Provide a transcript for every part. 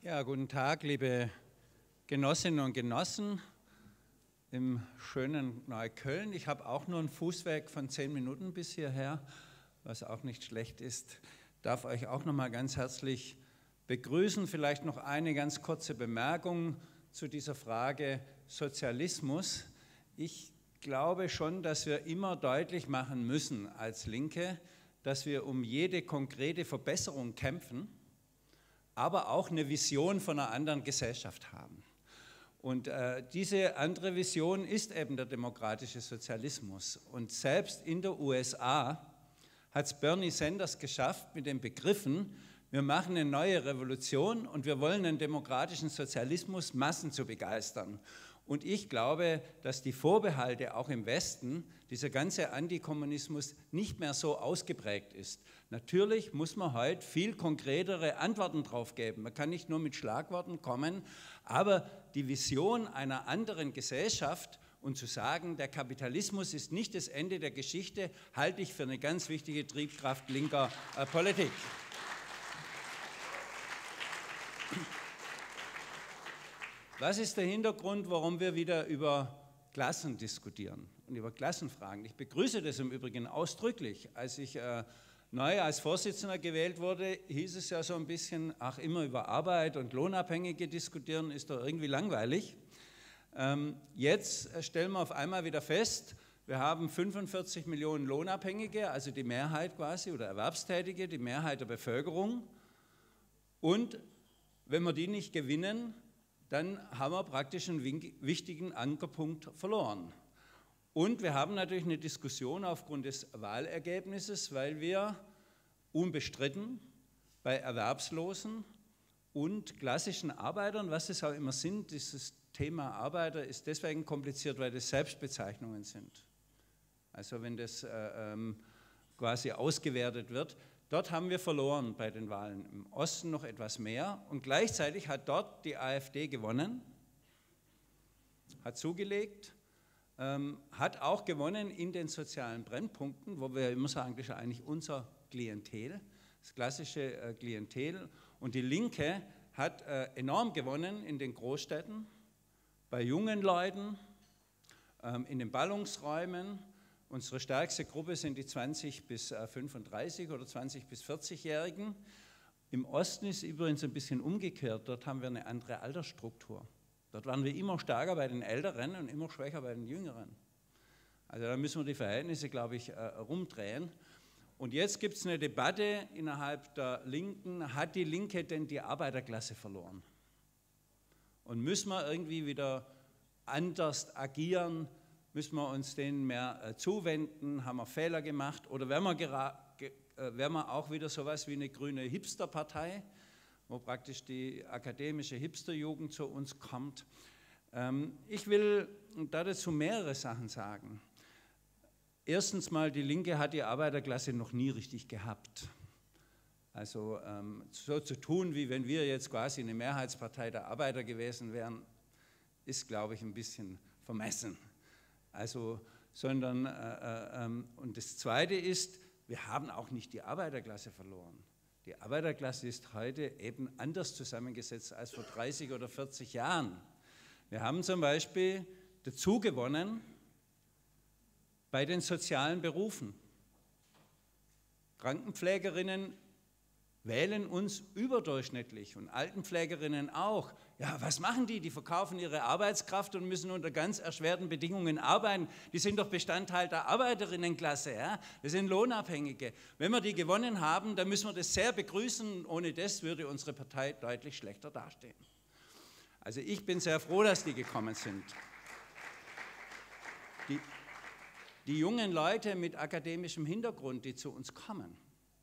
Ja, guten Tag, liebe Genossinnen und Genossen im schönen Neukölln. Ich habe auch nur einen Fußweg von 10 Minuten bis hierher, was auch nicht schlecht ist. Ich darf euch auch noch mal ganz herzlich begrüßen. Vielleicht noch eine ganz kurze Bemerkung zu dieser Frage Sozialismus. Ich glaube schon, dass wir immer deutlich machen müssen als Linke, dass wir um jede konkrete Verbesserung kämpfen, aber auch eine Vision von einer anderen Gesellschaft haben. Und diese andere Vision ist eben der demokratische Sozialismus. Und selbst in der USA hat es Bernie Sanders geschafft mit den Begriffen, wir machen eine neue Revolution und wir wollen einen demokratischen Sozialismus, Massen zu begeistern. Und ich glaube, dass die Vorbehalte auch im Westen, dieser ganze Antikommunismus nicht mehr so ausgeprägt ist. Natürlich muss man heute viel konkretere Antworten drauf geben. Man kann nicht nur mit Schlagworten kommen, aber die Vision einer anderen Gesellschaft und zu sagen, der Kapitalismus ist nicht das Ende der Geschichte, halte ich für eine ganz wichtige Triebkraft linker Politik. Was ist der Hintergrund, warum wir wieder über Klassen diskutieren und über Klassenfragen? Ich begrüße das im Übrigen ausdrücklich. Als ich neu als Vorsitzender gewählt wurde, hieß es ja so ein bisschen, ach, immer über Arbeit und Lohnabhängige diskutieren, ist doch irgendwie langweilig. Jetzt stellen wir auf einmal wieder fest, wir haben 45 Millionen Lohnabhängige, also die Mehrheit quasi, oder Erwerbstätige, die Mehrheit der Bevölkerung. Und wenn wir die nicht gewinnen, dann haben wir praktisch einen wichtigen Ankerpunkt verloren. Und wir haben natürlich eine Diskussion aufgrund des Wahlergebnisses, weil wir unbestritten bei Erwerbslosen und klassischen Arbeitern, was es auch immer sind, dieses Thema Arbeiter ist deswegen kompliziert, weil das Selbstbezeichnungen sind. Also wenn das quasi ausgewertet wird, dort haben wir verloren bei den Wahlen, im Osten noch etwas mehr und gleichzeitig hat dort die AfD gewonnen, hat zugelegt, hat auch gewonnen in den sozialen Brennpunkten, wo wir immer sagen, das ist eigentlich unser Klientel, das klassische Klientel, und die Linke hat enorm gewonnen in den Großstädten, bei jungen Leuten, in den Ballungsräumen. Unsere stärkste Gruppe sind die 20 bis 35 oder 20 bis 40-Jährigen. Im Osten ist übrigens ein bisschen umgekehrt, dort haben wir eine andere Altersstruktur. Dort waren wir immer stärker bei den Älteren und immer schwächer bei den Jüngeren. Also da müssen wir die Verhältnisse, glaube ich, rumdrehen. Und jetzt gibt es eine Debatte innerhalb der Linken, hat die Linke denn die Arbeiterklasse verloren? Und müssen wir irgendwie wieder anders agieren? Müssen wir uns denen mehr zuwenden? Haben wir Fehler gemacht? Oder wären wir auch wieder sowas wie eine grüne Hipsterpartei, wo praktisch die akademische Hipsterjugend zu uns kommt? Ich will dazu mehrere Sachen sagen. Erstens mal, die Linke hat die Arbeiterklasse noch nie richtig gehabt. Also so zu tun, wie wenn wir jetzt quasi eine Mehrheitspartei der Arbeiter gewesen wären, ist, glaube ich, ein bisschen vermessen. Also, sondern, und das Zweite ist, wir haben auch nicht die Arbeiterklasse verloren. Die Arbeiterklasse ist heute eben anders zusammengesetzt als vor 30 oder 40 Jahren. Wir haben zum Beispiel dazu gewonnen bei den sozialen Berufen. Krankenpflegerinnen wählen uns überdurchschnittlich und Altenpflegerinnen auch. Ja, was machen die? Die verkaufen ihre Arbeitskraft und müssen unter ganz erschwerten Bedingungen arbeiten. Die sind doch Bestandteil der Arbeiterinnenklasse. Ja? Das sind Lohnabhängige. Wenn wir die gewonnen haben, dann müssen wir das sehr begrüßen. Ohne das würde unsere Partei deutlich schlechter dastehen. Also ich bin sehr froh, dass die gekommen sind. Die jungen Leute mit akademischem Hintergrund, die zu uns kommen,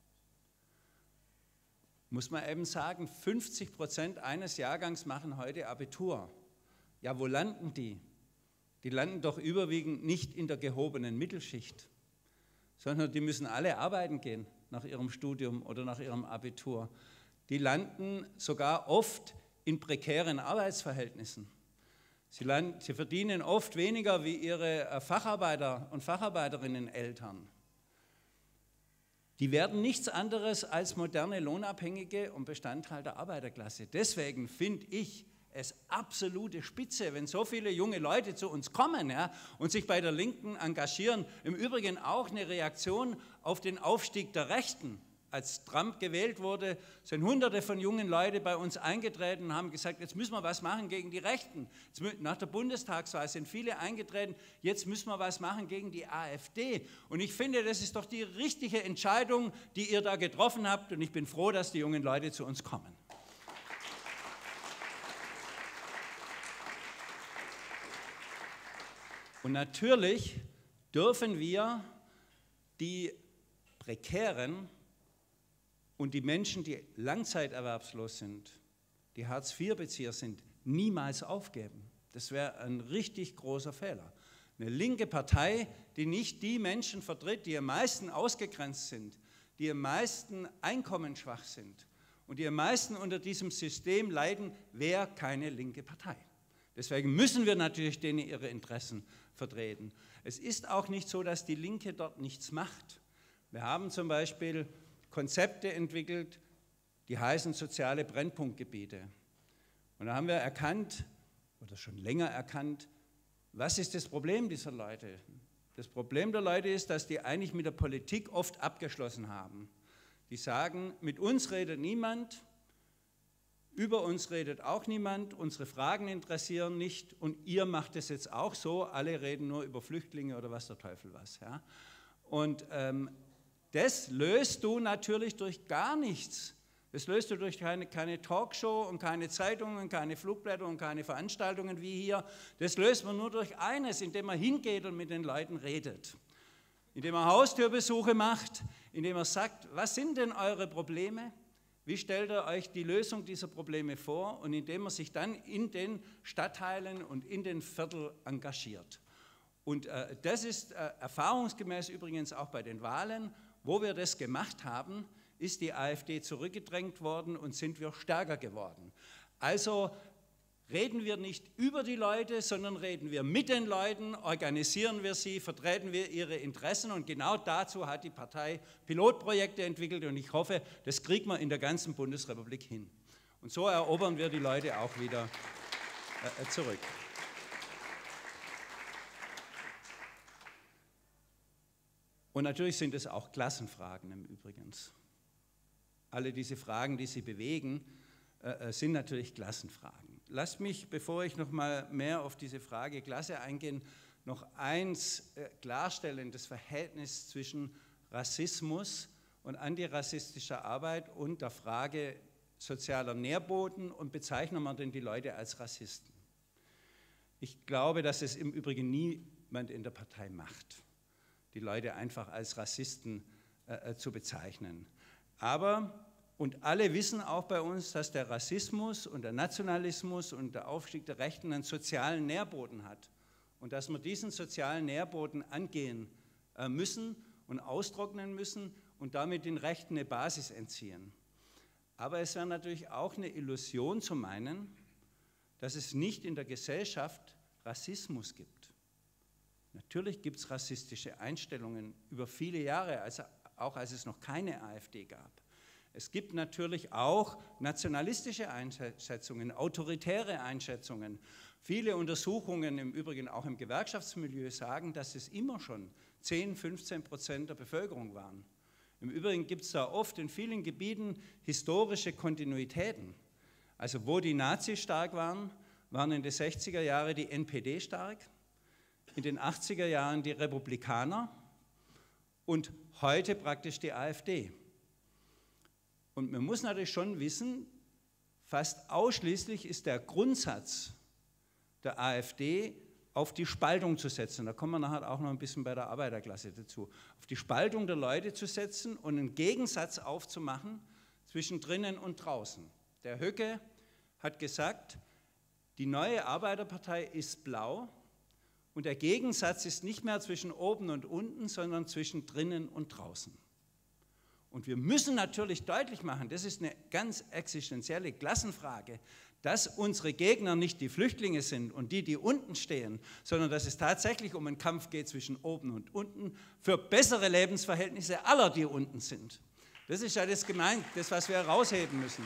muss man eben sagen, 50% eines Jahrgangs machen heute Abitur. Ja, wo landen die? Die landen doch überwiegend nicht in der gehobenen Mittelschicht, sondern die müssen alle arbeiten gehen nach ihrem Studium oder nach ihrem Abitur. Die landen sogar oft in prekären Arbeitsverhältnissen. Sie verdienen oft weniger wie ihre Facharbeiter und Facharbeiterinnen Eltern. die werden nichts anderes als moderne Lohnabhängige und Bestandteil der Arbeiterklasse. Deswegen finde ich es absolute Spitze, wenn so viele junge Leute zu uns kommen, ja, und sich bei der Linken engagieren. Im Übrigen auch eine Reaktion auf den Aufstieg der Rechten. Als Trump gewählt wurde, sind Hunderte von jungen Leuten bei uns eingetreten und haben gesagt, jetzt müssen wir was machen gegen die Rechten. Nach der Bundestagswahl sind viele eingetreten, jetzt müssen wir was machen gegen die AfD. Und ich finde, das ist doch die richtige Entscheidung, die ihr da getroffen habt. Und ich bin froh, dass die jungen Leute zu uns kommen. Und natürlich dürfen wir die Prekären und die Menschen, die langzeiterwerbslos sind, die Hartz-IV-Bezieher sind, niemals aufgeben. Das wäre ein richtig großer Fehler. Eine linke Partei, die nicht die Menschen vertritt, die am meisten ausgegrenzt sind, die am meisten einkommensschwach sind und die am meisten unter diesem System leiden, wäre keine linke Partei. Deswegen müssen wir natürlich denen ihre Interessen vertreten. Es ist auch nicht so, dass die Linke dort nichts macht. Wir haben zum Beispiel Konzepte entwickelt, die heißen soziale Brennpunktgebiete. Und da haben wir erkannt, oder schon länger erkannt, was ist das Problem dieser Leute? Das Problem der Leute ist, dass die eigentlich mit der Politik oft abgeschlossen haben. Die sagen, mit uns redet niemand, über uns redet auch niemand, unsere Fragen interessieren nicht und ihr macht es jetzt auch so, alle reden nur über Flüchtlinge oder was der Teufel was. Ja? Und das löst du natürlich durch gar nichts. Das löst du durch keine Talkshow und keine Zeitungen, keine Flugblätter und keine Veranstaltungen wie hier. Das löst man nur durch eines, indem man hingeht und mit den Leuten redet. Indem man Haustürbesuche macht, indem man sagt, was sind denn eure Probleme? Wie stellt ihr euch die Lösung dieser Probleme vor? Und indem man sich dann in den Stadtteilen und in den Vierteln engagiert. Und das ist erfahrungsgemäß übrigens auch bei den Wahlen. Wo wir das gemacht haben, ist die AfD zurückgedrängt worden und sind wir stärker geworden. Also reden wir nicht über die Leute, sondern reden wir mit den Leuten, organisieren wir sie, vertreten wir ihre Interessen und genau dazu hat die Partei Pilotprojekte entwickelt und ich hoffe, das kriegt man in der ganzen Bundesrepublik hin. Und so erobern wir die Leute auch wieder zurück. Und natürlich sind es auch Klassenfragen im Übrigen. Alle diese Fragen, die Sie bewegen, sind natürlich Klassenfragen. Lasst mich, bevor ich noch mal mehr auf diese Frage Klasse eingehe, noch eins klarstellen, das Verhältnis zwischen Rassismus und antirassistischer Arbeit und der Frage sozialer Nährboden und bezeichnen wir denn die Leute als Rassisten. Ich glaube, dass es im Übrigen niemand in der Partei macht, die Leute einfach als Rassisten zu bezeichnen. Aber, und alle wissen auch bei uns, dass der Rassismus und der Nationalismus und der Aufstieg der Rechten einen sozialen Nährboden hat und dass wir diesen sozialen Nährboden angehen müssen und austrocknen müssen und damit den Rechten eine Basis entziehen. Aber es wäre natürlich auch eine Illusion zu meinen, dass es nicht in der Gesellschaft Rassismus gibt. Natürlich gibt es rassistische Einstellungen über viele Jahre, auch als es noch keine AfD gab. Es gibt natürlich auch nationalistische Einschätzungen, autoritäre Einschätzungen. Viele Untersuchungen, im Übrigen auch im Gewerkschaftsmilieu, sagen, dass es immer schon 10–15% der Bevölkerung waren. Im Übrigen gibt es da oft in vielen Gebieten historische Kontinuitäten. Also wo die Nazis stark waren, waren in den 60er Jahren die NPD stark, in den 80er Jahren die Republikaner und heute praktisch die AfD. Und man muss natürlich schon wissen, fast ausschließlich ist der Grundsatz der AfD auf die Spaltung zu setzen. Da kommen wir nachher auch noch ein bisschen bei der Arbeiterklasse dazu. Auf die Spaltung der Leute zu setzen und einen Gegensatz aufzumachen zwischen drinnen und draußen. Der Höcke hat gesagt, die neue Arbeiterpartei ist blau und der Gegensatz ist nicht mehr zwischen oben und unten, sondern zwischen drinnen und draußen. Und wir müssen natürlich deutlich machen, das ist eine ganz existenzielle Klassenfrage, dass unsere Gegner nicht die Flüchtlinge sind und die unten stehen, sondern dass es tatsächlich um einen Kampf geht zwischen oben und unten für bessere Lebensverhältnisse aller, die unten sind. Das ist ja das, was wir herausheben müssen.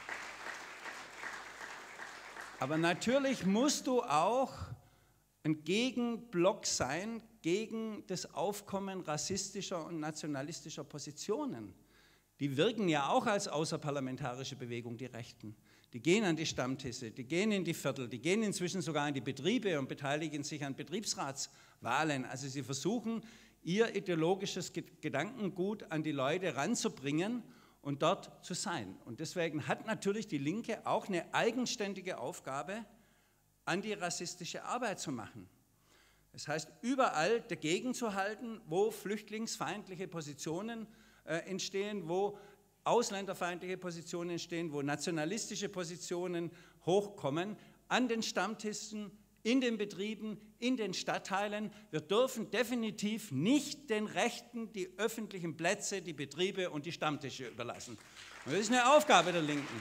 Aber natürlich musst du auch ein Gegenblock sein gegen das Aufkommen rassistischer und nationalistischer Positionen. Die wirken ja auch als außerparlamentarische Bewegung, die Rechten. Die gehen an die Stammtische, die gehen in die Viertel, die gehen inzwischen sogar in die Betriebe und beteiligen sich an Betriebsratswahlen. Also sie versuchen, ihr ideologisches Gedankengut an die Leute ranzubringen und dort zu sein. Und deswegen hat natürlich die Linke auch eine eigenständige Aufgabe, antirassistische Arbeit zu machen. Das heißt, überall dagegen zu halten, wo flüchtlingsfeindliche Positionen entstehen, wo ausländerfeindliche Positionen entstehen, wo nationalistische Positionen hochkommen, an den Stammtischen, in den Betrieben, in den Stadtteilen. Wir dürfen definitiv nicht den Rechten die öffentlichen Plätze, die Betriebe und die Stammtische überlassen. Und das ist eine Aufgabe der Linken.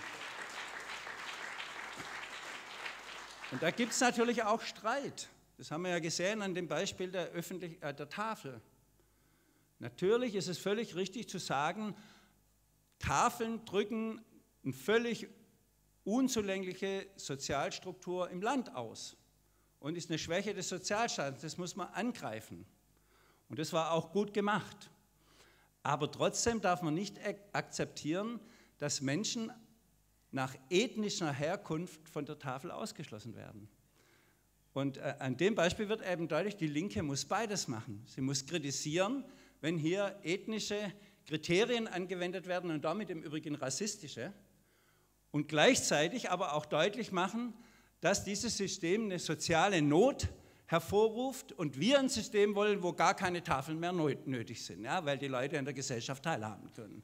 Und da gibt es natürlich auch Streit. Das haben wir ja gesehen an dem Beispiel der Tafel. Natürlich ist es völlig richtig zu sagen, Tafeln drücken eine völlig unzulängliche Sozialstruktur im Land aus und ist eine Schwäche des Sozialstaates. Das muss man angreifen. Und das war auch gut gemacht. Aber trotzdem darf man nicht akzeptieren, dass Menschen nach ethnischer Herkunft von der Tafel ausgeschlossen werden. Und an dem Beispiel wird eben deutlich, die Linke muss beides machen. Sie muss kritisieren, wenn hier ethnische Kriterien angewendet werden und damit im Übrigen rassistische, und gleichzeitig aber auch deutlich machen, dass dieses System eine soziale Not hervorruft und wir ein System wollen, wo gar keine Tafeln mehr nötig sind, ja, weil die Leute an der Gesellschaft teilhaben können.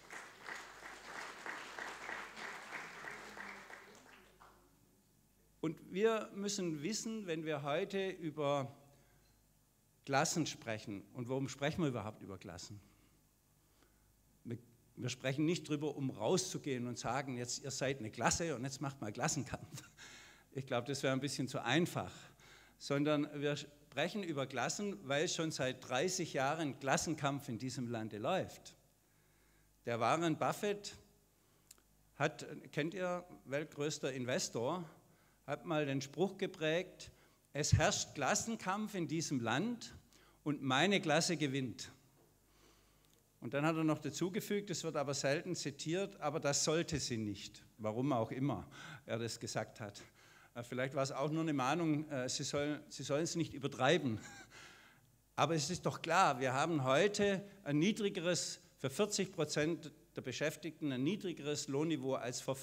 Und wir müssen wissen, wenn wir heute über Klassen sprechen, und warum sprechen wir überhaupt über Klassen? Wir sprechen nicht darüber, um rauszugehen und sagen, jetzt ihr seid eine Klasse und jetzt macht mal Klassenkampf. Ich glaube, das wäre ein bisschen zu einfach. Sondern wir sprechen über Klassen, weil schon seit 30 Jahren Klassenkampf in diesem Lande läuft. Der Warren Buffett hat, kennt ihr, weltgrößter Investor, hat mal den Spruch geprägt, es herrscht Klassenkampf in diesem Land und meine Klasse gewinnt. Und dann hat er noch dazugefügt, es wird aber selten zitiert, aber das sollte sie nicht, warum auch immer er das gesagt hat. Vielleicht war es auch nur eine Mahnung, sie sollen es nicht übertreiben. Aber es ist doch klar, wir haben heute ein niedrigeres, für 40% der Beschäftigten, ein niedrigeres Lohnniveau als vor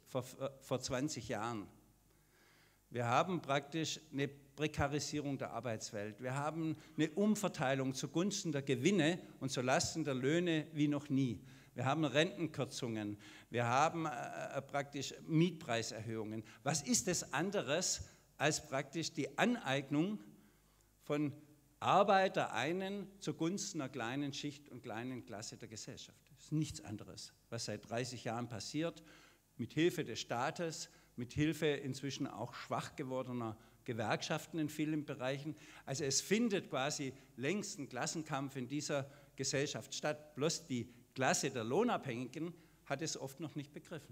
20 Jahren. Wir haben praktisch eine Prekarisierung der Arbeitswelt. Wir haben eine Umverteilung zugunsten der Gewinne und zulasten der Löhne wie noch nie. Wir haben Rentenkürzungen. Wir haben praktisch Mietpreiserhöhungen. Was ist das anderes als praktisch die Aneignung von Arbeit der einen zugunsten einer kleinen Schicht und kleinen Klasse der Gesellschaft? Das ist nichts anderes, was seit 30 Jahren passiert, mit Hilfe des Staates, mit Hilfe inzwischen auch schwach gewordener Gewerkschaften in vielen Bereichen. Also es findet quasi längst ein Klassenkampf in dieser Gesellschaft statt. Bloß die Klasse der Lohnabhängigen hat es oft noch nicht begriffen.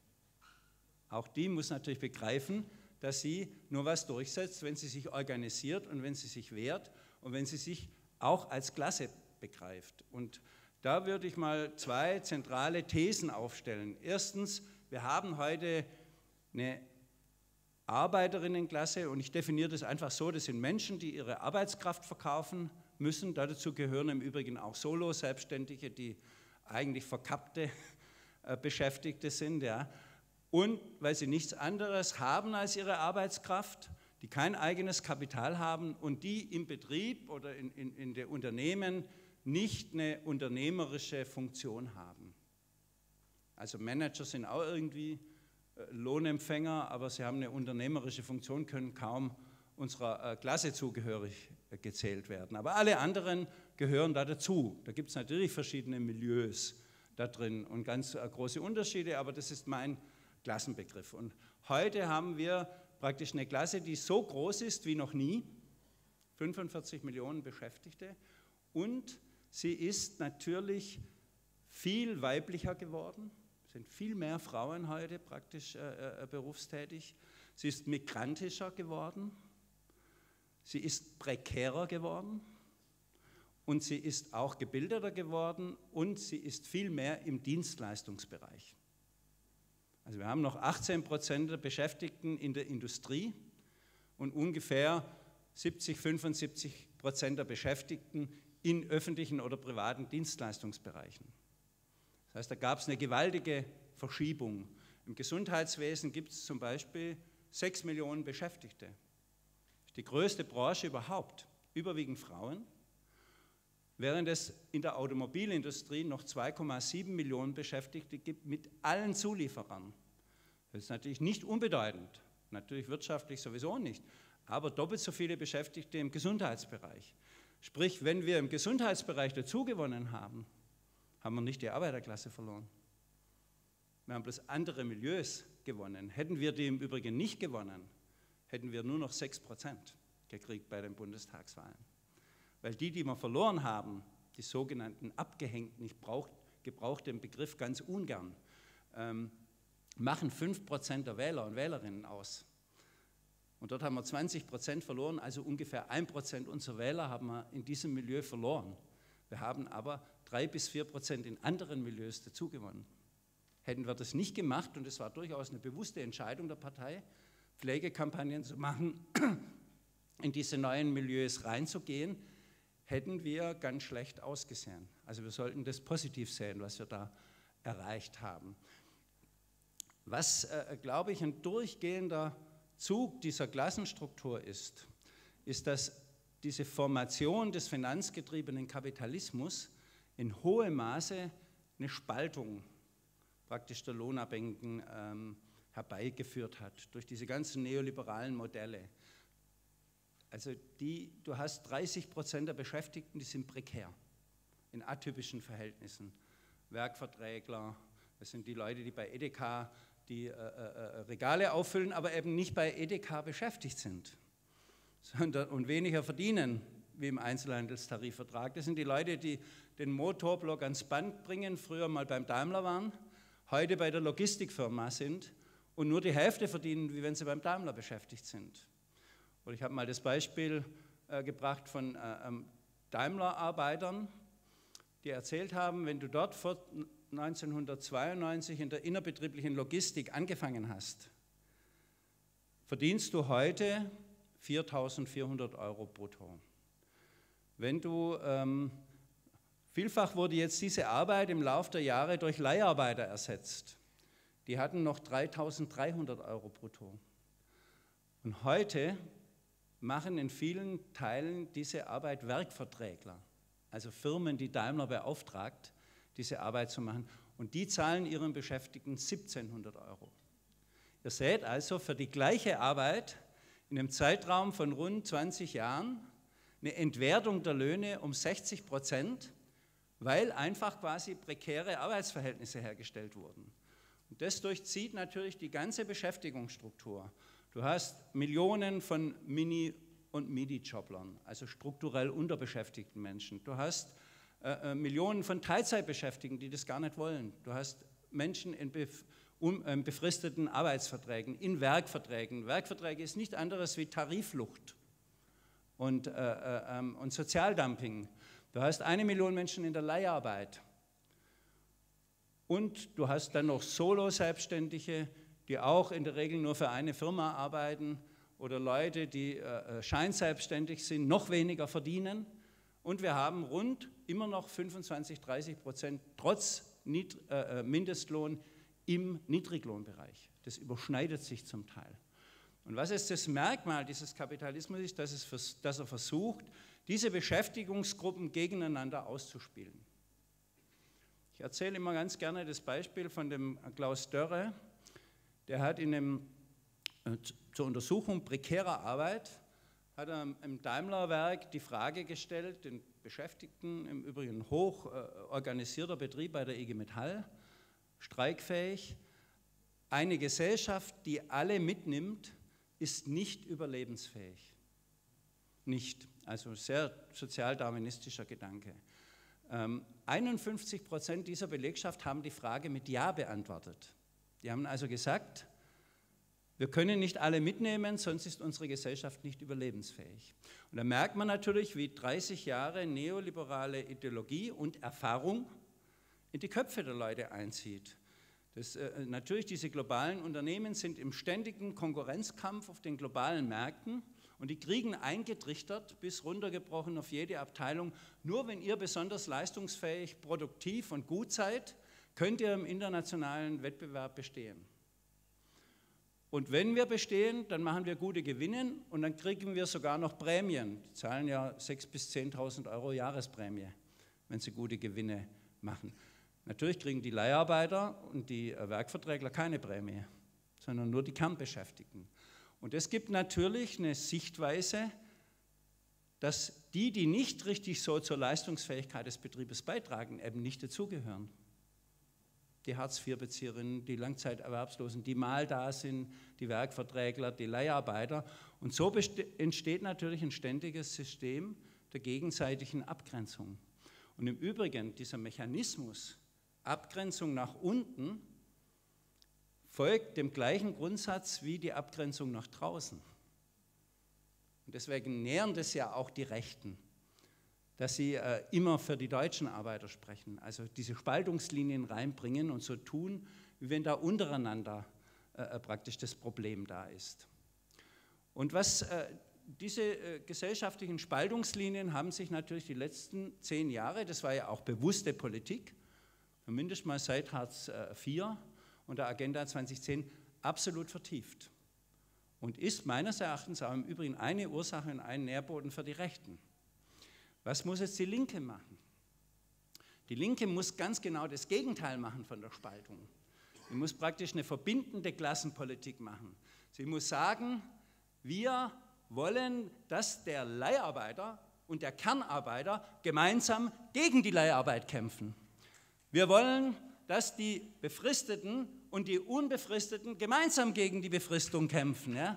Auch die muss natürlich begreifen, dass sie nur was durchsetzt, wenn sie sich organisiert und wenn sie sich wehrt und wenn sie sich auch als Klasse begreift. Und da würde ich mal zwei zentrale Thesen aufstellen. Erstens, wir haben heute eine Arbeiterinnenklasse, und ich definiere das einfach so, das sind Menschen, die ihre Arbeitskraft verkaufen müssen. Dazu gehören im Übrigen auch Solo-Selbstständige, die eigentlich verkappte Beschäftigte sind. Ja. Und weil sie nichts anderes haben als ihre Arbeitskraft, die kein eigenes Kapital haben und die im Betrieb oder in den Unternehmen nicht eine unternehmerische Funktion haben. Also Manager sind auch irgendwie Lohnempfänger, aber sie haben eine unternehmerische Funktion, können kaum unserer Klasse zugehörig gezählt werden. Aber alle anderen gehören da dazu. Da gibt es natürlich verschiedene Milieus. da drin und ganz große Unterschiede, aber das ist mein Klassenbegriff. Und heute haben wir praktisch eine Klasse, die so groß ist wie noch nie, 45 Millionen Beschäftigte, und sie ist natürlich viel weiblicher geworden, es sind viel mehr Frauen heute praktisch berufstätig, sie ist migrantischer geworden, sie ist prekärer geworden und sie ist auch gebildeter geworden und sie ist viel mehr im Dienstleistungsbereich. Also wir haben noch 18% der Beschäftigten in der Industrie und ungefähr 75% der Beschäftigten in öffentlichen oder privaten Dienstleistungsbereichen. Das heißt, da gab es eine gewaltige Verschiebung. Im Gesundheitswesen gibt es zum Beispiel 6 Millionen Beschäftigte. Das ist die größte Branche überhaupt, überwiegend Frauen, während es in der Automobilindustrie noch 2,7 Millionen Beschäftigte gibt mit allen Zulieferern. Das ist natürlich nicht unbedeutend, natürlich wirtschaftlich sowieso nicht, aber doppelt so viele Beschäftigte im Gesundheitsbereich. Sprich, wenn wir im Gesundheitsbereich dazugewonnen haben, haben wir nicht die Arbeiterklasse verloren. Wir haben bloß andere Milieus gewonnen. Hätten wir die im Übrigen nicht gewonnen, hätten wir nur noch 6% gekriegt bei den Bundestagswahlen. Weil die wir verloren haben, die sogenannten Abgehängten, ich gebrauche den Begriff ganz ungern, machen 5% der Wähler und Wählerinnen aus. Und dort haben wir 20% verloren, also ungefähr 1% unserer Wähler haben wir in diesem Milieu verloren. Wir haben aber 3 bis 4% in anderen Milieus dazugewonnen. Hätten wir das nicht gemacht, und es war durchaus eine bewusste Entscheidung der Partei, Pflegekampagnen zu machen, in diese neuen Milieus reinzugehen, hätten wir ganz schlecht ausgesehen. Also wir sollten das positiv sehen, was wir da erreicht haben. Was, glaube ich, ein durchgehender Zug dieser Klassenstruktur ist, dass diese Formation des finanzgetriebenen Kapitalismus in hohem Maße eine Spaltung praktisch der Lohnabhängigen herbeigeführt hat, durch diese ganzen neoliberalen Modelle. Also du hast 30% der Beschäftigten, die sind prekär, in atypischen Verhältnissen. Werkverträgler, das sind die Leute, die bei Edeka die Regale auffüllen, aber eben nicht bei Edeka beschäftigt sind und weniger verdienen wie im Einzelhandelstarifvertrag. Das sind die Leute, die den Motorblock ans Band bringen, früher mal beim Daimler waren, heute bei der Logistikfirma sind und nur die Hälfte verdienen, wie wenn sie beim Daimler beschäftigt sind. Und ich habe mal das Beispiel gebracht von Daimler-Arbeitern, die erzählt haben, wenn du dort vor 1992 in der innerbetrieblichen Logistik angefangen hast, verdienst du heute 4.400 € brutto. Wenn du, vielfach wurde jetzt diese Arbeit im Laufe der Jahre durch Leiharbeiter ersetzt. Die hatten noch 3.300 € brutto. Und heute machen in vielen Teilen diese Arbeit Werkverträgler, also Firmen, die Daimler beauftragt, diese Arbeit zu machen. Und die zahlen ihren Beschäftigten 1.700 €. Ihr seht also, für die gleiche Arbeit in einem Zeitraum von rund 20 Jahren eine Entwertung der Löhne um 60%, weil einfach quasi prekäre Arbeitsverhältnisse hergestellt wurden. Und das durchzieht natürlich die ganze Beschäftigungsstruktur. Du hast Millionen von Mini- und Midi-Joblern, also strukturell unterbeschäftigten Menschen. Du hast Millionen von Teilzeitbeschäftigten, die das gar nicht wollen. Du hast Menschen in befristeten Arbeitsverträgen, in Werkverträgen. Werkverträge ist nichts anderes wie Tariflucht und Sozialdumping. Du hast 1 Million Menschen in der Leiharbeit. Und du hast dann noch Solo-Selbstständige, die auch in der Regel nur für eine Firma arbeiten, oder Leute, die scheinselbstständig sind, noch weniger verdienen. Und wir haben immer noch 25–30% trotz Mindestlohn im Niedriglohnbereich. Das überschneidet sich zum Teil. Und was ist das Merkmal dieses Kapitalismus ist, dass er versucht, diese Beschäftigungsgruppen gegeneinander auszuspielen. Ich erzähle immer ganz gerne das Beispiel von dem Klaus Dörre, der hat zur Untersuchung prekärer Arbeit hat er im Daimler-Werk die Frage gestellt, den Beschäftigten, im Übrigen hoch organisierter Betrieb bei der IG Metall, streikfähig. Eine Gesellschaft, die alle mitnimmt, ist nicht überlebensfähig. Nicht, also sehr sozialdarwinistischer Gedanke. 51% dieser Belegschaft haben die Frage mit Ja beantwortet. Die haben also gesagt, wir können nicht alle mitnehmen, sonst ist unsere Gesellschaft nicht überlebensfähig. Und da merkt man natürlich, wie 30 Jahre neoliberale Ideologie und Erfahrung in die Köpfe der Leute einzieht. Natürlich, diese globalen Unternehmen sind im ständigen Konkurrenzkampf auf den globalen Märkten und die kriegen eingetrichtert, bis runtergebrochen auf jede Abteilung, nur wenn ihr besonders leistungsfähig, produktiv und gut seid, könnt ihr im internationalen Wettbewerb bestehen. Und wenn wir bestehen, dann machen wir gute Gewinne und dann kriegen wir sogar noch Prämien. Die zahlen ja 6.000 bis 10.000 Euro Jahresprämie, wenn sie gute Gewinne machen. Natürlich kriegen die Leiharbeiter und die Werkverträgler keine Prämie, sondern nur die Kernbeschäftigten. Und es gibt natürlich eine Sichtweise, dass die nicht richtig so zur Leistungsfähigkeit des Betriebes beitragen, eben nicht dazugehören. Die Hartz-IV-Bezieherinnen, die Langzeiterwerbslosen, die mal da sind, die Werkverträgler, die Leiharbeiter. Und so entsteht natürlich ein ständiges System der gegenseitigen Abgrenzung. Und im Übrigen, dieser Mechanismus, Abgrenzung nach unten, folgt dem gleichen Grundsatz wie die Abgrenzung nach draußen. Und deswegen nähren das ja auch die Rechten, dass sie immer für die deutschen Arbeiter sprechen, also diese Spaltungslinien reinbringen und so tun, wie wenn da untereinander praktisch das Problem da ist. Und diese gesellschaftlichen Spaltungslinien haben sich natürlich die letzten 10 Jahre, das war ja auch bewusste Politik, zumindest mal seit Hartz IV und der Agenda 2010, absolut vertieft und ist meines Erachtens auch im Übrigen eine Ursache und ein Nährboden für die Rechten. Was muss jetzt die Linke machen? Die Linke muss ganz genau das Gegenteil machen von der Spaltung. Sie muss praktisch eine verbindende Klassenpolitik machen. Sie muss sagen, wir wollen, dass der Leiharbeiter und der Kernarbeiter gemeinsam gegen die Leiharbeit kämpfen. Wir wollen, dass die Befristeten und die Unbefristeten gemeinsam gegen die Befristung kämpfen. Ja?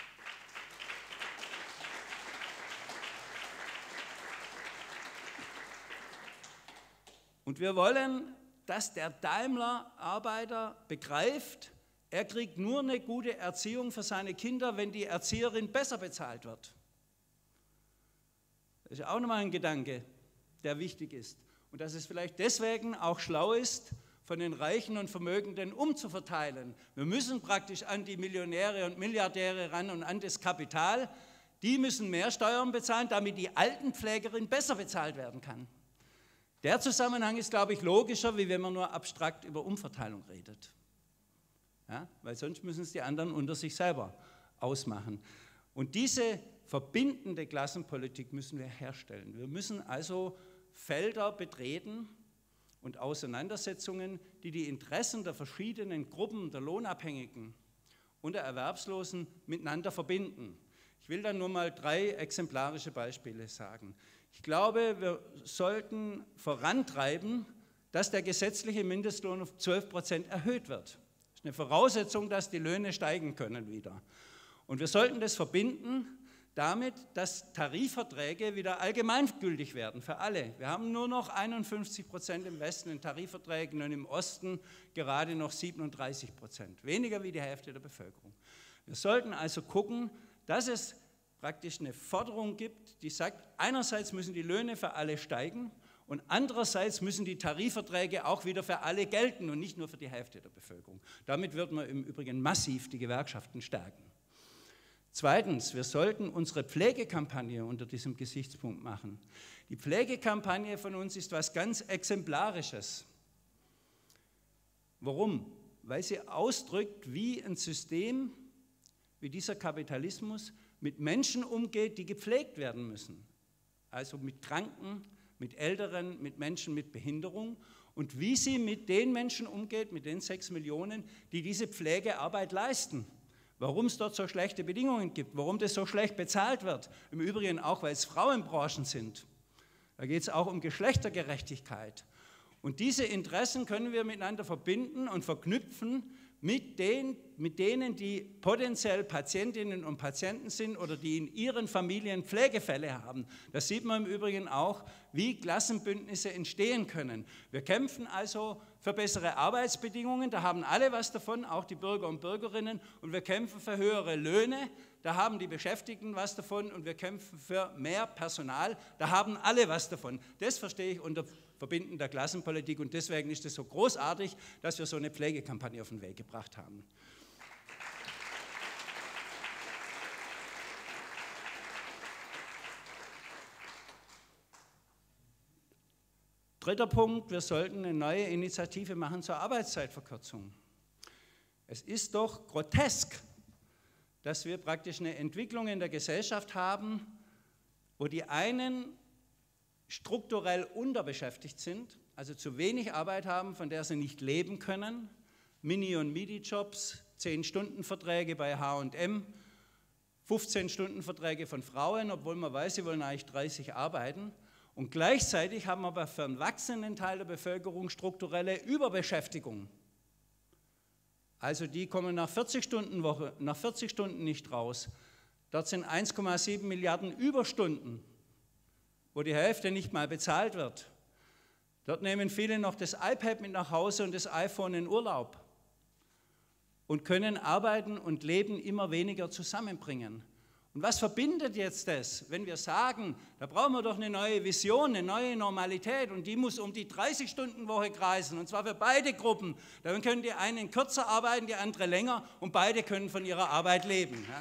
Und wir wollen, dass der Daimler-Arbeiter begreift, er kriegt nur eine gute Erziehung für seine Kinder, wenn die Erzieherin besser bezahlt wird. Das ist auch nochmal ein Gedanke, der wichtig ist. Und dass es vielleicht deswegen auch schlau ist, von den Reichen und Vermögenden umzuverteilen. Wir müssen praktisch an die Millionäre und Milliardäre ran und an das Kapital. Die müssen mehr Steuern bezahlen, damit die Altenpflegerin besser bezahlt werden kann. Der Zusammenhang ist, glaube ich, logischer, wie wenn man nur abstrakt über Umverteilung redet. Ja, weil sonst müssen es die anderen unter sich selber ausmachen. Und diese verbindende Klassenpolitik müssen wir herstellen. Wir müssen also Felder betreten und Auseinandersetzungen, die die Interessen der verschiedenen Gruppen, der Lohnabhängigen und der Erwerbslosen miteinander verbinden. Ich will dann nur mal 3 exemplarische Beispiele sagen. Ich glaube, wir sollten vorantreiben, dass der gesetzliche Mindestlohn auf 12% erhöht wird. Das ist eine Voraussetzung, dass die Löhne steigen können wieder. Und wir sollten das verbinden damit, dass Tarifverträge wieder allgemeingültig werden für alle. Wir haben nur noch 51% im Westen in Tarifverträgen und im Osten gerade noch 37%, weniger wie die Hälfte der Bevölkerung. Wir sollten also gucken, dass es praktisch eine Forderung gibt, die sagt, einerseits müssen die Löhne für alle steigen und andererseits müssen die Tarifverträge auch wieder für alle gelten und nicht nur für die Hälfte der Bevölkerung. Damit wird man im Übrigen massiv die Gewerkschaften stärken. Zweitens, wir sollten unsere Pflegekampagne unter diesem Gesichtspunkt machen. Die Pflegekampagne von uns ist was ganz Exemplarisches. Warum? Weil sie ausdrückt, wie ein System, wie dieser Kapitalismus mit Menschen umgeht, die gepflegt werden müssen. Also mit Kranken, mit Älteren, mit Menschen mit Behinderung und wie sie mit den Menschen umgeht, mit den 6 Millionen, die diese Pflegearbeit leisten. Warum es dort so schlechte Bedingungen gibt, warum das so schlecht bezahlt wird. Im Übrigen auch, weil es Frauenbranchen sind. Da geht es auch um Geschlechtergerechtigkeit. Und diese Interessen können wir miteinander verbinden und verknüpfen mit denen, die potenziell Patientinnen und Patienten sind oder die in ihren Familien Pflegefälle haben. Das sieht man im Übrigen auch, wie Klassenbündnisse entstehen können. Wir kämpfen also für bessere Arbeitsbedingungen, da haben alle was davon, auch die Bürger und Bürgerinnen, und wir kämpfen für höhere Löhne, da haben die Beschäftigten was davon, und wir kämpfen für mehr Personal, da haben alle was davon. Das verstehe ich unter Verbinden der Klassenpolitik, und deswegen ist es so großartig, dass wir so eine Pflegekampagne auf den Weg gebracht haben. Dritter Punkt, wir sollten eine neue Initiative machen zur Arbeitszeitverkürzung. Es ist doch grotesk, dass wir praktisch eine Entwicklung in der Gesellschaft haben, wo die einen strukturell unterbeschäftigt sind, also zu wenig Arbeit haben, von der sie nicht leben können, Mini- und Midi-Jobs, 10-Stunden-Verträge bei H&M, 15-Stunden-Verträge von Frauen, obwohl man weiß, sie wollen eigentlich 30 arbeiten. Und gleichzeitig haben wir aber für einen wachsenden Teil der Bevölkerung strukturelle Überbeschäftigung. Also die kommen nach 40 Stunden nicht raus. Dort sind 1,7 Milliarden Überstunden, wo die Hälfte nicht mal bezahlt wird. Dort nehmen viele noch das iPad mit nach Hause und das iPhone in Urlaub und können Arbeiten und Leben immer weniger zusammenbringen. Und was verbindet jetzt das, wenn wir sagen, da brauchen wir doch eine neue Vision, eine neue Normalität, und die muss um die 30-Stunden-Woche kreisen, und zwar für beide Gruppen. Dann können die einen kürzer arbeiten, die andere länger, und beide können von ihrer Arbeit leben. Ja.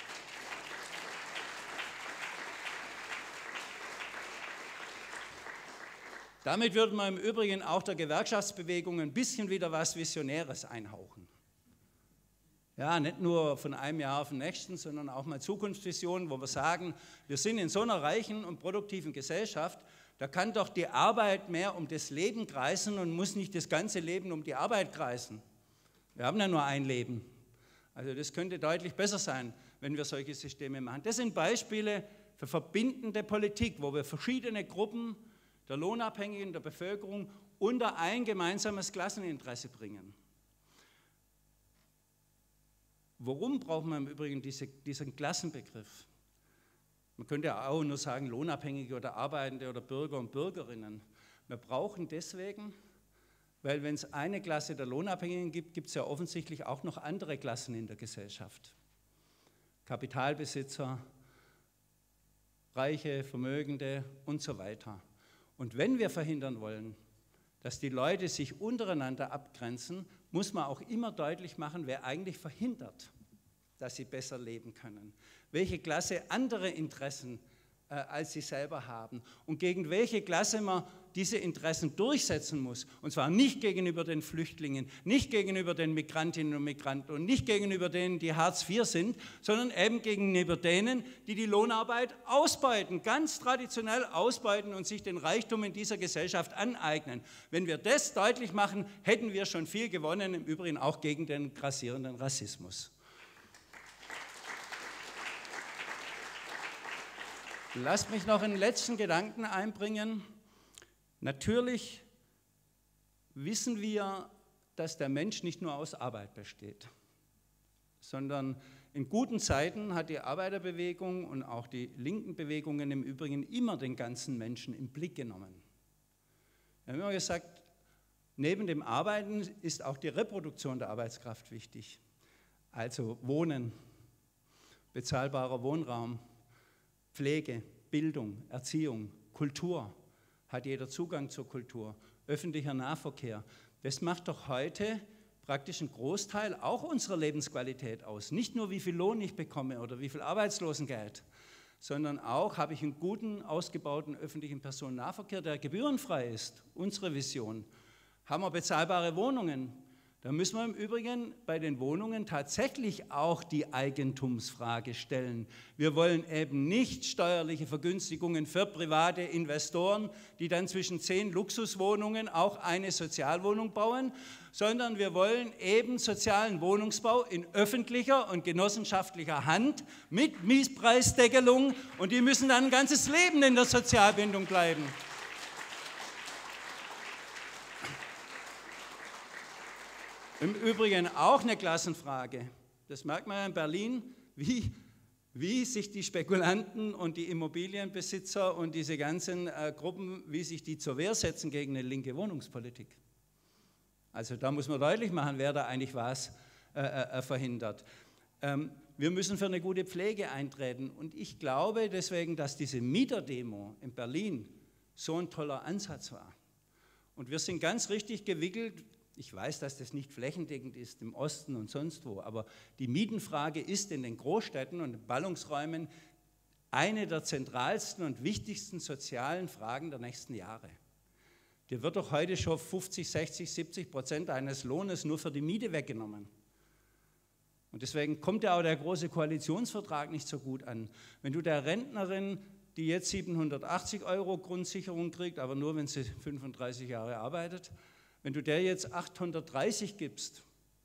Damit würde man im Übrigen auch der Gewerkschaftsbewegung ein bisschen wieder was Visionäres einhauchen. Ja, nicht nur von einem Jahr auf den nächsten, sondern auch mal Zukunftsvisionen, wo wir sagen, wir sind in so einer reichen und produktiven Gesellschaft, da kann doch die Arbeit mehr um das Leben kreisen und muss nicht das ganze Leben um die Arbeit kreisen. Wir haben ja nur ein Leben. Also das könnte deutlich besser sein, wenn wir solche Systeme machen. Das sind Beispiele für verbindende Politik, wo wir verschiedene Gruppen der Lohnabhängigen, der Bevölkerung unter ein gemeinsames Klasseninteresse bringen. Warum braucht man im Übrigen diesen Klassenbegriff? Man könnte ja auch nur sagen, Lohnabhängige oder Arbeitende oder Bürger und Bürgerinnen. Wir brauchen deswegen, weil wenn es eine Klasse der Lohnabhängigen gibt, gibt es ja offensichtlich auch noch andere Klassen in der Gesellschaft. Kapitalbesitzer, Reiche, Vermögende und so weiter. Und wenn wir verhindern wollen, dass die Leute sich untereinander abgrenzen, muss man auch immer deutlich machen, wer eigentlich verhindert, dass sie besser leben können. Welche Klasse andere Interessen als sie selber haben und gegen welche Klasse man diese Interessen durchsetzen muss. Und zwar nicht gegenüber den Flüchtlingen, nicht gegenüber den Migrantinnen und Migranten und nicht gegenüber denen, die Hartz IV sind, sondern eben gegenüber denen, die die Lohnarbeit ausbeuten, ganz traditionell ausbeuten und sich den Reichtum in dieser Gesellschaft aneignen. Wenn wir das deutlich machen, hätten wir schon viel gewonnen, im Übrigen auch gegen den grassierenden Rassismus. Lasst mich noch einen letzten Gedanken einbringen. Natürlich wissen wir, dass der Mensch nicht nur aus Arbeit besteht, sondern in guten Zeiten hat die Arbeiterbewegung und auch die linken Bewegungen im Übrigen immer den ganzen Menschen im Blick genommen. Wir haben immer gesagt, neben dem Arbeiten ist auch die Reproduktion der Arbeitskraft wichtig. Also Wohnen, bezahlbarer Wohnraum, Pflege, Bildung, Erziehung, Kultur, hat jeder Zugang zur Kultur, öffentlicher Nahverkehr. Das macht doch heute praktisch einen Großteil auch unserer Lebensqualität aus. Nicht nur, wie viel Lohn ich bekomme oder wie viel Arbeitslosengeld, sondern auch, habe ich einen guten, ausgebauten öffentlichen Personennahverkehr, der gebührenfrei ist, unsere Vision. Haben wir bezahlbare Wohnungen, Da müssen wir im Übrigen bei den Wohnungen tatsächlich auch die Eigentumsfrage stellen. Wir wollen eben nicht steuerliche Vergünstigungen für private Investoren, die dann zwischen 10 Luxuswohnungen auch eine Sozialwohnung bauen, sondern wir wollen eben sozialen Wohnungsbau in öffentlicher und genossenschaftlicher Hand mit Mietpreisdeckelung, und die müssen dann ein ganzes Leben in der Sozialbindung bleiben. Im Übrigen auch eine Klassenfrage. Das merkt man ja in Berlin, wie sich die Spekulanten und die Immobilienbesitzer und diese ganzen Gruppen, wie sich die zur Wehr setzen gegen eine linke Wohnungspolitik. Also da muss man deutlich machen, wer da eigentlich was verhindert. Wir müssen für eine gute Pflege eintreten, und ich glaube deswegen, dass diese Mieterdemo in Berlin so ein toller Ansatz war. Und wir sind ganz richtig gewickelt. Ich weiß, dass das nicht flächendeckend ist im Osten und sonst wo, aber die Mietenfrage ist in den Großstädten und in Ballungsräumen eine der zentralsten und wichtigsten sozialen Fragen der nächsten Jahre. Dir wird doch heute schon 50, 60, 70% deines Lohnes nur für die Miete weggenommen. Und deswegen kommt ja auch der große Koalitionsvertrag nicht so gut an. Wenn du der Rentnerin, die jetzt 780 € Grundsicherung kriegt, aber nur, wenn sie 35 Jahre arbeitet, wenn du der jetzt 830 gibst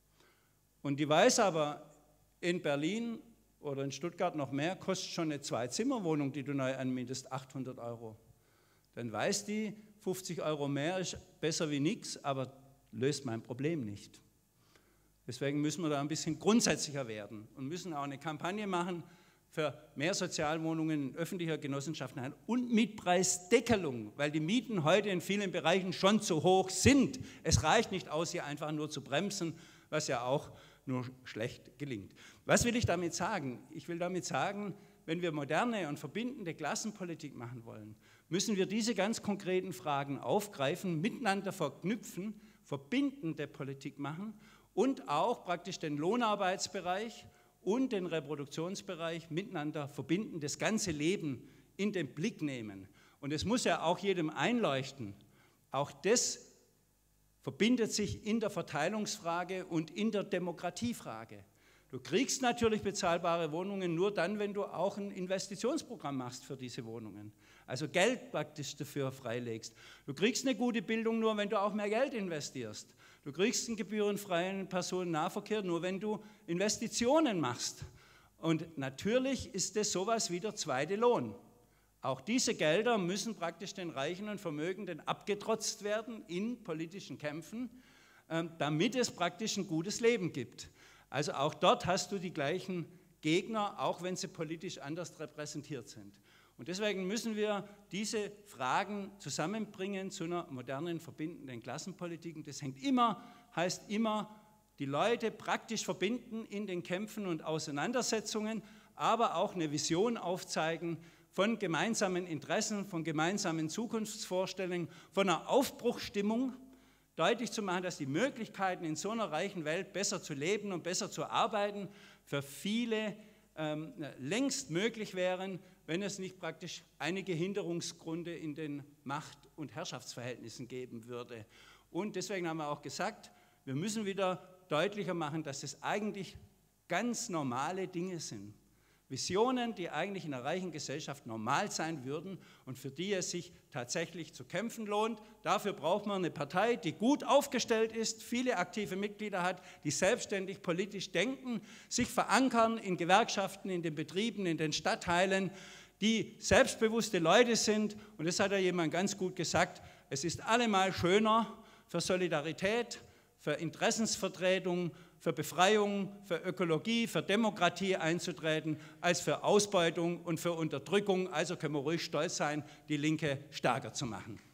und die weiß aber, in Berlin oder in Stuttgart noch mehr, kostet schon eine Zwei-Zimmer-Wohnung, die du neu anmietest, 800 €, dann weiß die, 50 € mehr ist besser wie nichts, aber löst mein Problem nicht. Deswegen müssen wir da ein bisschen grundsätzlicher werden und müssen auch eine Kampagne machen für mehr Sozialwohnungen in öffentlicher Genossenschaften und Mietpreisdeckelung, weil die Mieten heute in vielen Bereichen schon zu hoch sind. Es reicht nicht aus, hier einfach nur zu bremsen, was ja auch nur schlecht gelingt. Was will ich damit sagen? Ich will damit sagen, wenn wir moderne und verbindende Klassenpolitik machen wollen, müssen wir diese ganz konkreten Fragen aufgreifen, miteinander verknüpfen, verbindende Politik machen und auch praktisch den Lohnarbeitsbereich und den Reproduktionsbereich miteinander verbinden, das ganze Leben in den Blick nehmen. Und es muss ja auch jedem einleuchten, auch das verbindet sich in der Verteilungsfrage und in der Demokratiefrage. Du kriegst natürlich bezahlbare Wohnungen nur dann, wenn du auch ein Investitionsprogramm machst für diese Wohnungen, also Geld praktisch dafür freilegst. Du kriegst eine gute Bildung nur, wenn du auch mehr Geld investierst. Du kriegst einen gebührenfreien Personennahverkehr nur, wenn du Investitionen machst. Und natürlich ist das sowas wie der zweite Lohn. Auch diese Gelder müssen praktisch den Reichen und Vermögenden abgetrotzt werden in politischen Kämpfen, damit es praktisch ein gutes Leben gibt. Also auch dort hast du die gleichen Gegner, auch wenn sie politisch anders repräsentiert sind. Und deswegen müssen wir diese Fragen zusammenbringen zu einer modernen, verbindenden Klassenpolitik. Und das heißt immer, die Leute praktisch verbinden in den Kämpfen und Auseinandersetzungen, aber auch eine Vision aufzeigen von gemeinsamen Interessen, von gemeinsamen Zukunftsvorstellungen, von einer Aufbruchsstimmung, deutlich zu machen, dass die Möglichkeiten in so einer reichen Welt besser zu leben und besser zu arbeiten für viele längst möglich wären, wenn es nicht praktisch einige Hinderungsgründe in den Macht- und Herrschaftsverhältnissen geben würde. Und deswegen haben wir auch gesagt, wir müssen wieder deutlicher machen, dass es eigentlich ganz normale Dinge sind. Visionen, die eigentlich in einer reichen Gesellschaft normal sein würden und für die es sich tatsächlich zu kämpfen lohnt. Dafür braucht man eine Partei, die gut aufgestellt ist, viele aktive Mitglieder hat, die selbstständig politisch denken, sich verankern in Gewerkschaften, in den Betrieben, in den Stadtteilen, die selbstbewusste Leute sind. Und das hat ja jemand ganz gut gesagt, es ist allemal schöner für Solidarität, für Interessensvertretung, für Befreiung, für Ökologie, für Demokratie einzutreten, als für Ausbeutung und für Unterdrückung. Also können wir ruhig stolz sein, die Linke stärker zu machen.